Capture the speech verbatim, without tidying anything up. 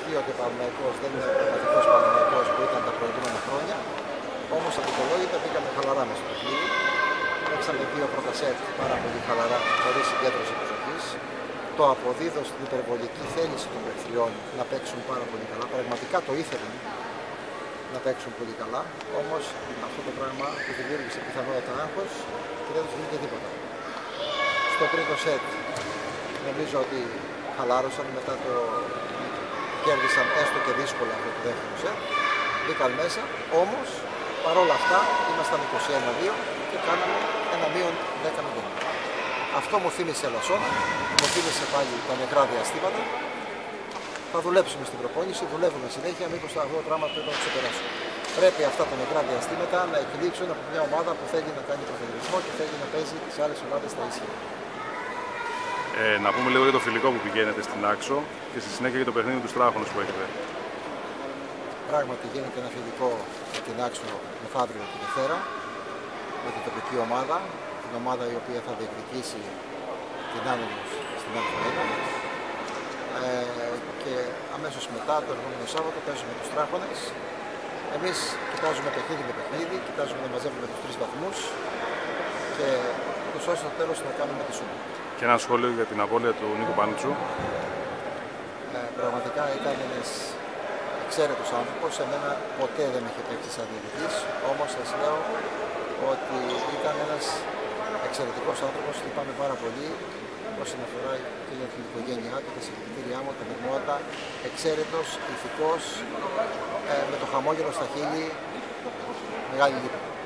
ισχύει ότι ο Παναθηναϊκός δεν είναι ο πραγματικός Παναθηναϊκός που ήταν τα προηγούμενα χρόνια. Όμως αδικολόγητα μπήκαμε χαλαρά μέσα στο παιχνίδι. Παίξαμε δύο πρώτα σετ πάρα πολύ χαλαρά, χωρίς συγκέντρωση προσοχής. Το αποδίδω στην υπερβολική θέληση των παιχτριών να παίξουν πάρα πολύ καλά. Πραγματικά το ήθελαν να παίξουν πολύ καλά. Όμως αυτό το πράγμα του δημιούργησε πιθανότατα άγχος και δεν τους βγήκε τίποτα. Στο τρίτο σετ νομίζω ότι χαλάρωσαν, μετά το κέρδισαν έστω και δύσκολα αυτό το δεύτερο σετ. Μπήκαν μέσα, όμως παρόλα αυτά ήμασταν είκοσι ένα δύο και κάναμε ένα μείον δέκα μηδέν. Αυτό μου θύμισε Ελασσόνα, μου θύμισε πάλι τα νεκρά διαστήματα. Θα δουλέψουμε στην προπόνηση, δουλεύουμε συνέχεια, μήπως αυτό το πράγμα πρέπει να το ξεπεράσουμε. Πρέπει αυτά τα νεκρά διαστήματα να εκπλήξουν από μια ομάδα που θέλει να κάνει πρωταγωνισμό και θέλει να παίζει τις άλλες ομάδες στα ίσια. Ε, να πούμε λίγο για το φιλικό που πηγαίνετε στην Άξο και στη συνέχεια για το παιχνίδι του Τράχονος που έχετε. Πράγματι γίνεται ένα φιλικό με την Άξο μεθαύριο τη Δευτέρα με την τοπική ομάδα, την ομάδα η οποία θα διεκδικήσει την άνοδος στην Α1. Ε, και αμέσως μετά, το ερχόμενο Σάββατο, παίζουμε τους Τράχονες. Εμείς κοιτάζουμε παιχνίδι με παιχνίδι, κοιτάζουμε να μαζεύουμε τους τρεις βαθμούς και τους όσο στο τέλος να κάνουμε τη σούμα. Και ένα σχόλιο για την απώλεια του Νίκο Πανούτσου. Ε, πραγματικά ήταν ένας εξαίρετος άνθρωπος, εμένα ποτέ δεν με είχε παίξει σαν διαιτητής, όμως σας λέω ότι ήταν ένας εξαιρετικός άνθρωπος, λυπάμαι πάρα πολύ όσον αφορά και για την οικογένειά του, τα συγχαρητήριά μου, τα μερμότα, εξαίρετος, ηθικός, ε, με το χαμόγελο στα χείλη, μεγάλη λύπη.